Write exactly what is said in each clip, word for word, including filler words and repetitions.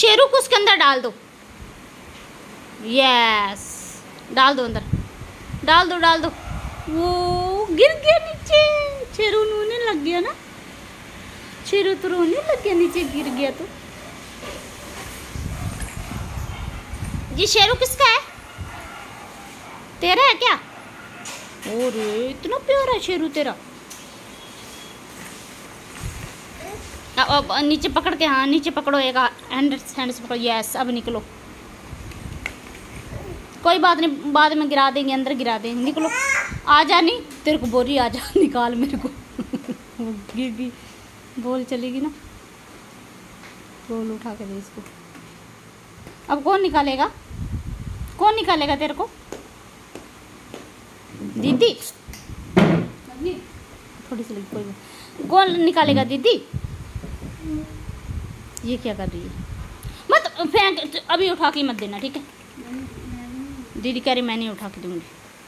शेरू को उसके अंदर डाल दो। यस, डाल दो अंदर, डाल दो डाल दो। वो गिर गया नीचे। शेरू रोने लग गया ना, शेरू तो रोने लग गया, नीचे गिर गया तो। ये शेरू किसका है? तेरा है क्या? ओरे इतना प्यारा है शेरू तेरा। अब, अब नीचे पकड़ के, हाँ नीचे पकड़ो, एक हैंड हैंड से पकड़ो। यस, अब निकलो। कोई बात नहीं, बाद में गिरा देंगे, अंदर गिरा देंगे। निकलो, आ जा। नहीं तेरे को बोरी, आ जा, निकाल मेरे को। गिर गई, बोल चलेगी ना। बोल उठा के दे इसको। अब कौन निकालेगा? कौन निकालेगा तेरे को? दीदी थोड़ी सी लगी, कोई बात। कौन निकालेगा? दीदी। ये क्या कर रही है? मत फेंक, अभी उठा के मत देना, ठीक है? दीदी कह रही मैं नहीं उठा के दूंगी।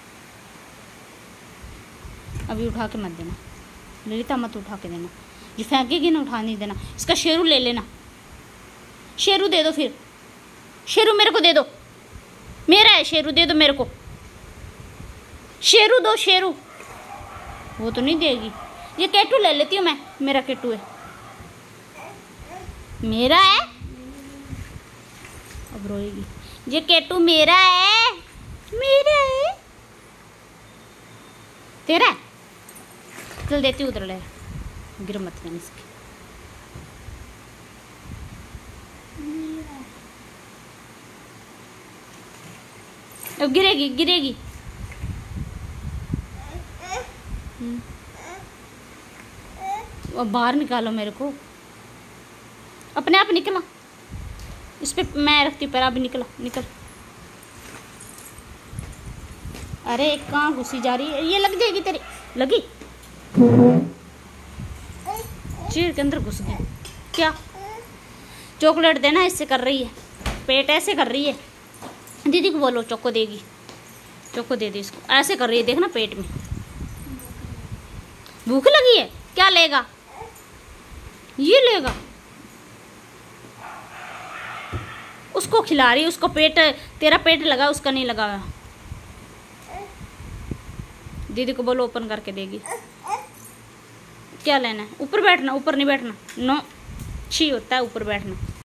अभी उठा के मत देना ललिता, मत उठा के देना। ये फेंकेगी ना, उठा नहीं देना। इसका शेरू ले लेना। शेरू दे दो फिर, शेरू मेरे को दे दो, मेरा है शेरू, दे दो मेरे को। शेरू दो, शेरू। वो तो नहीं देगी। ये केटू ले लेती हूँ मैं, मेरा केटू है, मेरा है। अब रोएगी। ये केटू मेरा है, मेरा है, तेरा है। चल देती हूँ, उधर ले, गिर मत जाने इसके। अब गिरेगी, गिरेगी। अब बाहर निकालो मेरे को। अपने आप निकला, इस पे मैं रखती हूँ पैर। अभी निकला, निकल। अरे कहाँ घुसी जा रही है? ये लग जाएगी तेरी, लगी। चीर के अंदर घुस गई। क्या चॉकलेट देना इससे कर रही है, पेट ऐसे कर रही है। दीदी को बोलो चोको देगी, चोको दे दे इसको। ऐसे कर रही है, देखना पेट में। भूख लगी है, क्या लेगा? ये लेगा। उसको खिला रही है, उसको पेट, तेरा पेट लगा, उसका नहीं लगा हुआ। दीदी को बोलो ओपन करके देगी। क्या लेना है? ऊपर बैठना, ऊपर नहीं बैठना। नो, छी होता है ऊपर बैठना।